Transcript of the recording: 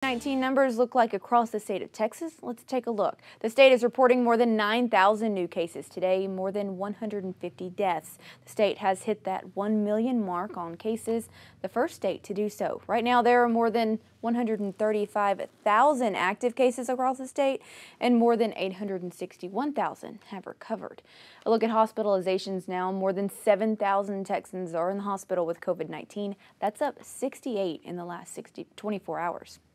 COVID-19 numbers look like across the state of Texas? Let's take a look. The state is reporting more than 9,000 new cases today, more than 150 deaths. The state has hit that 1 million mark on cases, the first state to do so. Right now, there are more than 135,000 active cases across the state, and more than 861,000 have recovered. A look at hospitalizations now. More than 7,000 Texans are in the hospital with COVID-19. That's up 68 in the last 24 hours.